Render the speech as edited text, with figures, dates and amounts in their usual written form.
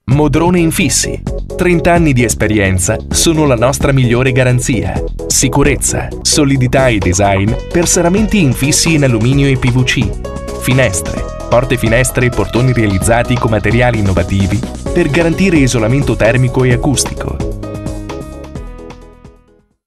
Modrone Infissi. 30 anni di esperienza sono la nostra migliore garanzia. Sicurezza, solidità e design per serramenti infissi in alluminio e PVC. Finestre, porte finestre e portoni realizzati con materiali innovativi per garantire isolamento termico e acustico.